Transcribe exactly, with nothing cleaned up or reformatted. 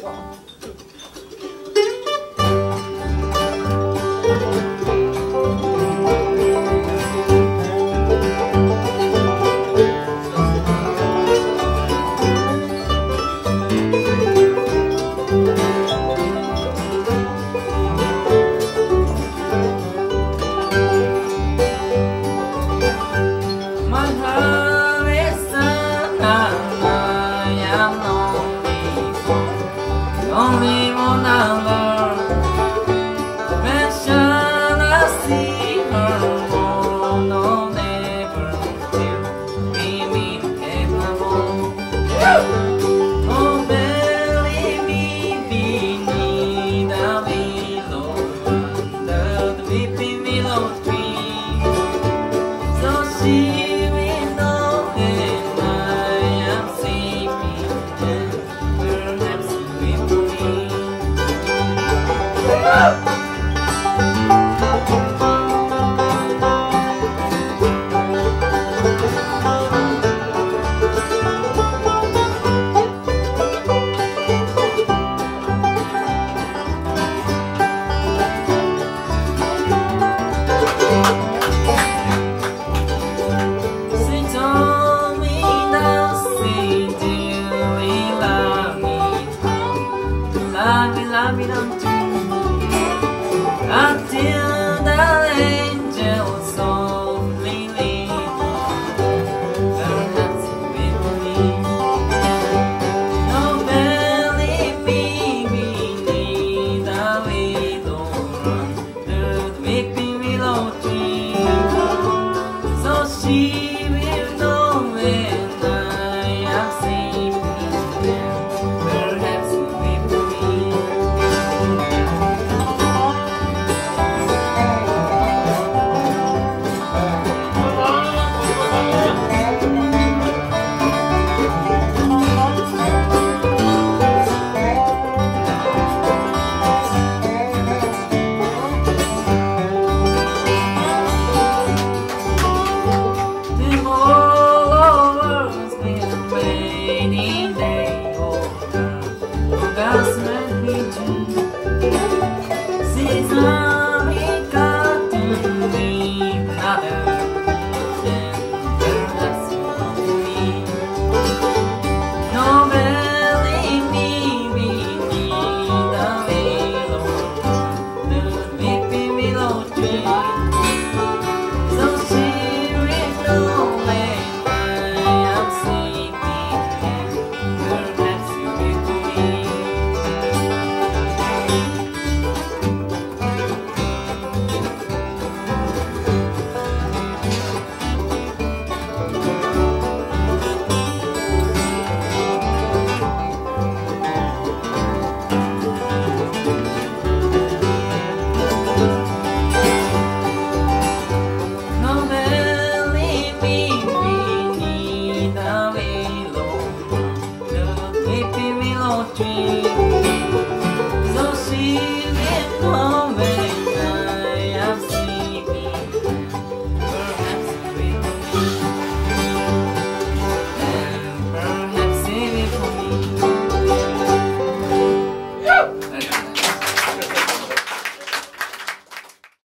Only one hour, when shall I see her? Oh, no, never till we meet evermore. Oh, believe me, beneath the willow, under the weeping willow tree. So she will know when I am sleeping, and perhaps with me. She told me dancing till we love me, love me, love me, don't you?